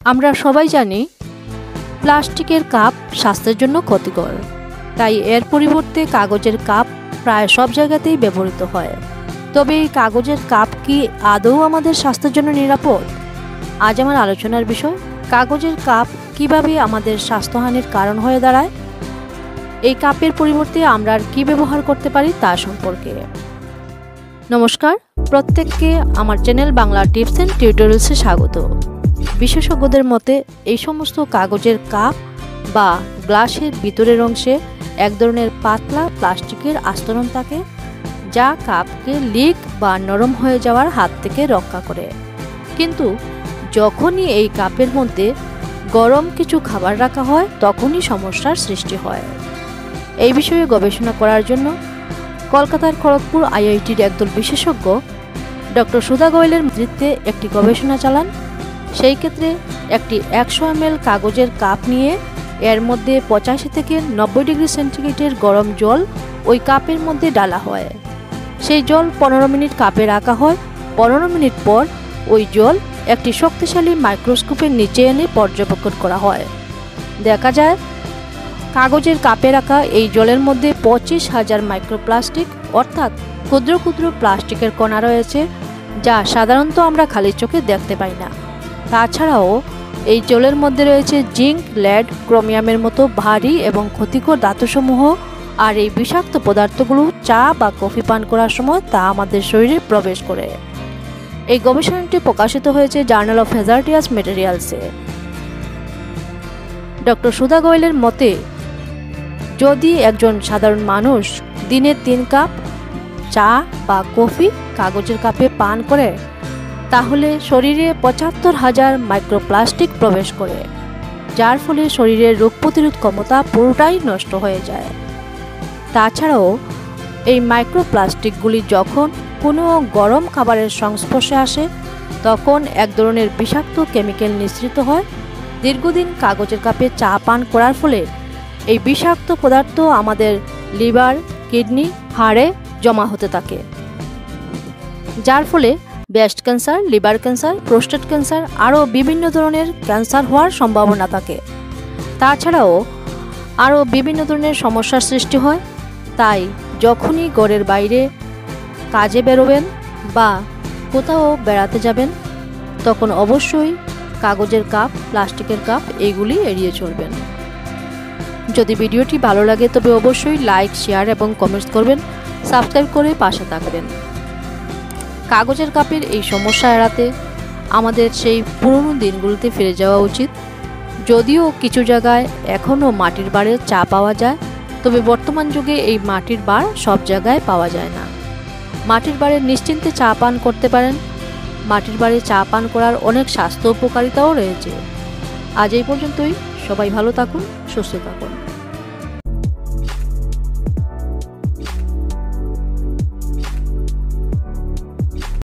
আমরা সবাই জানি প্লাস্টিকের কাপ স্বাস্থ্যের জন্য ক্ষতিকর, তাই এর পরিবর্তে কাগজের কাপ প্রায় সব জায়গাতেই ব্যবহৃত হয়। তবে এই কাগজের কাপ কি আদৌ আমাদের স্বাস্থ্যের জন্য নিরাপদ? আজ আমার আলোচনার বিষয় কাগজের কাপ কিভাবে আমাদের স্বাস্থ্যহানির কারণ হয়ে দাঁড়ায়। এই কাপের পরিবর্তে আমরা আর কি ব্যবহার করতে পারি তা সম্পর্কে। নমস্কার, প্রত্যেককে আমার চ্যানেল বাংলা টিপস অ্যান্ড টিউটোরিয়ালসে স্বাগত। বিশেষজ্ঞদের মতে এই সমস্ত কাগজের কাপ বা গ্লাসের ভিতরের অংশে এক ধরনের পাতলা প্লাস্টিকের আস্তরণ থাকে, যা কাপকে লিক বা নরম হয়ে যাওয়ার হাত থেকে রক্ষা করে। কিন্তু যখনই এই কাপের মধ্যে গরম কিছু খাবার রাখা হয়, তখনই সমস্যার সৃষ্টি হয়। এই বিষয়ে গবেষণা করার জন্য কলকাতার খড়গপুর আইআইটির একদল বিশেষজ্ঞ ডক্টর সুধা গোয়েলের নেতৃত্বে একটি গবেষণা চালান। সেই ক্ষেত্রে একটি 100 ml কাগজের কাপ নিয়ে এর মধ্যে 85 থেকে 90 ডিগ্রি সেন্টিগ্রেডের গরম জল ওই কাপের মধ্যে ডালা হয়। সেই জল 15 মিনিট কাপে রাখা হয়। 15 মিনিট পর ওই জল একটি শক্তিশালী মাইক্রোস্কোপের নিচে এনে পর্যবেক্ষণ করা হয়। দেখা যায় কাগজের কাপে রাখা এই জলের মধ্যে 25,000 মাইক্রোপ্লাস্টিক অর্থাৎ ক্ষুদ্র ক্ষুদ্র প্লাস্টিকের কণা রয়েছে, যা সাধারণত আমরা খালি চোখে দেখতে পাই না। তাছাড়াও এই জলের মধ্যে রয়েছে জিঙ্ক, লেড, ক্রোমিয়ামের মতো ভারী এবং ক্ষতিকর ধাতুসমূহ। আর এই বিষাক্ত পদার্থগুলো চা বা কফি পান করার সময় তা আমাদের শরীরে প্রবেশ করে। এই গবেষণাটি প্রকাশিত হয়েছে জার্নাল অফ হ্যাজার্ডিয়াস ম্যাটেরিয়ালসে। ডক্টর সুধা গোয়েলের মতে, যদি একজন সাধারণ মানুষ দিনে 3 কাপ চা বা কফি কাগজের কাপে পান করে, তাহলে শরীরে 75,000 মাইক্রোপ্লাস্টিক প্রবেশ করে, যার ফলে শরীরের রোগ প্রতিরোধ ক্ষমতা পুরোটাই নষ্ট হয়ে যায়। তাছাড়াও এই মাইক্রোপ্লাস্টিকগুলি যখন কোনো গরম খাবারের সংস্পর্শে আসে, তখন এক ধরনের বিষাক্ত কেমিক্যাল নিঃসৃত হয়। দীর্ঘদিন কাগজের কাপে চা পান করার ফলে এই বিষাক্ত পদার্থ আমাদের লিভার, কিডনি, হাড়ে জমা হতে থাকে, যার ফলে breast cancer, liver cancer, prostate cancer আরও বিভিন্ন ধরনের ক্যান্সার হওয়ার সম্ভাবনা থাকে। তাছাড়াও আরও বিভিন্ন ধরনের সমস্যার সৃষ্টি হয়। তাই যখনই ঘরের বাইরে কাজে বেরোবেন বা কোথাও বেড়াতে যাবেন, তখন অবশ্যই কাগজের কাপ, প্লাস্টিকের কাপ এইগুলি এড়িয়ে চলবেন। যদি ভিডিওটি ভালো লাগে তবে অবশ্যই লাইক, শেয়ার এবং কমেন্টস করবেন। সাবস্ক্রাইব করে পাশে থাকবেন। কাগজের কাপের এই সমস্যা এড়াতে আমাদের সেই পুরনো দিনগুলোতে ফিরে যাওয়া উচিত। যদিও কিছু জায়গায় এখনও মাটির বাড়ে চা পাওয়া যায়, তবে বর্তমান যুগে এই মাটির বাড় সব জায়গায় পাওয়া যায় না। মাটির বাড়ে নিশ্চিন্তে চা পান করতে পারেন। মাটির বাড়ে চা পান করার অনেক স্বাস্থ্য উপকারিতাও রয়েছে। আজ এই পর্যন্তই। সবাই ভালো থাকুন, সুস্থ থাকুন।